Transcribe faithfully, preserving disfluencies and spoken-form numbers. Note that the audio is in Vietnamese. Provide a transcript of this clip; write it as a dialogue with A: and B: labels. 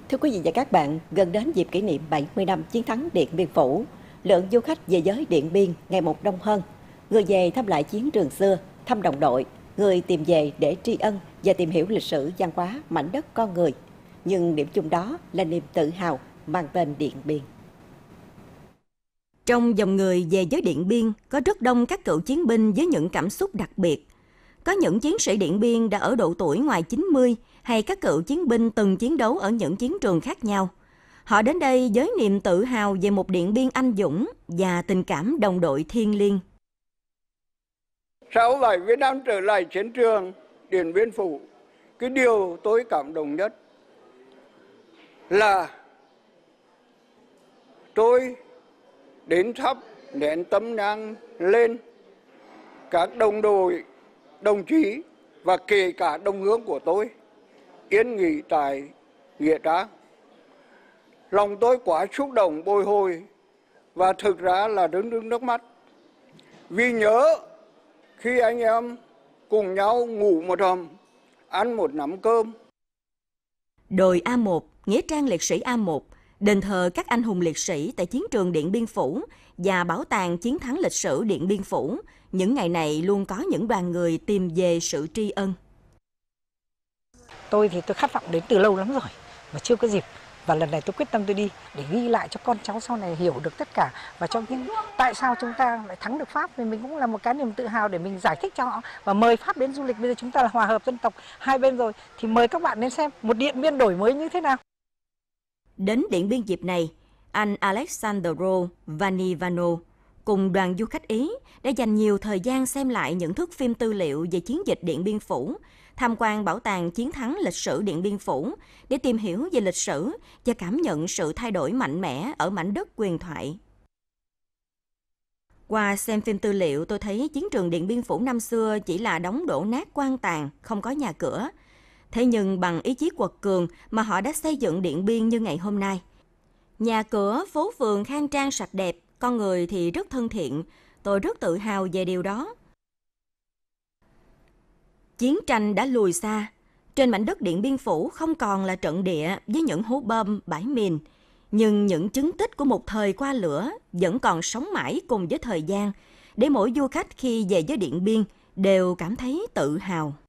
A: Thưa quý vị và các bạn, gần đến dịp kỷ niệm bảy mươi năm chiến thắng Điện Biên Phủ, lượng du khách về với Điện Biên ngày một đông hơn. Người về thăm lại chiến trường xưa, thăm đồng đội, người tìm về để tri ân và tìm hiểu lịch sử văn hóa mảnh đất con người. Nhưng điểm chung đó là niềm tự hào mang tên Điện Biên.
B: Trong dòng người về với Điện Biên có rất đông các cựu chiến binh với những cảm xúc đặc biệt. Có những chiến sĩ Điện Biên đã ở độ tuổi ngoài chín mươi hay các cựu chiến binh từng chiến đấu ở những chiến trường khác nhau. Họ đến đây với niềm tự hào về một Điện Biên anh dũng và tình cảm đồng đội thiêng liêng.
C: Sau bảy mươi năm trở lại chiến trường Điện Biên Phủ, cái điều tôi cảm động nhất là tôi đến thắp nén tâm nhang lên các đồng đội, đồng chí và kể cả đồng hương của tôi yên nghỉ tại Nghĩa Trang. Lòng tôi quá xúc động bồi hồi và thực ra là rưng rưng nước mắt vì nhớ khi anh em cùng nhau ngủ một hầm, ăn một nắm cơm.
B: Đồi A một, Nghĩa trang liệt sĩ A một, đền thờ các anh hùng liệt sĩ tại chiến trường Điện Biên Phủ và bảo tàng chiến thắng lịch sử Điện Biên Phủ, những ngày này luôn có những đoàn người tìm về sự tri ân.
D: Tôi thì tôi khát vọng đến từ lâu lắm rồi mà chưa có dịp. Và lần này tôi quyết tâm tôi đi để ghi lại cho con cháu sau này hiểu được tất cả và cho những tại sao chúng ta lại thắng được Pháp, vì mình cũng là một cái niềm tự hào để mình giải thích cho họ và mời Pháp đến du lịch. Bây giờ chúng ta là hòa hợp dân tộc hai bên rồi thì mời các bạn đến xem một Điện Biên đổi mới như thế nào.
B: Đến Điện Biên dịp này, anh Alexandro Vanivano cùng đoàn du khách Ý đã dành nhiều thời gian xem lại những thước phim tư liệu về chiến dịch Điện Biên Phủ, tham quan bảo tàng chiến thắng lịch sử Điện Biên Phủ để tìm hiểu về lịch sử và cảm nhận sự thay đổi mạnh mẽ ở mảnh đất huyền thoại. Qua xem phim tư liệu, tôi thấy chiến trường Điện Biên Phủ năm xưa chỉ là đống đổ nát quan tàn, không có nhà cửa. Thế nhưng bằng ý chí quật cường mà họ đã xây dựng Điện Biên như ngày hôm nay. Nhà cửa, phố phường khang trang sạch đẹp, con người thì rất thân thiện. Tôi rất tự hào về điều đó. Chiến tranh đã lùi xa. Trên mảnh đất Điện Biên Phủ không còn là trận địa với những hố bom, bãi mìn. Nhưng những chứng tích của một thời qua lửa vẫn còn sống mãi cùng với thời gian, để mỗi du khách khi về với Điện Biên đều cảm thấy tự hào.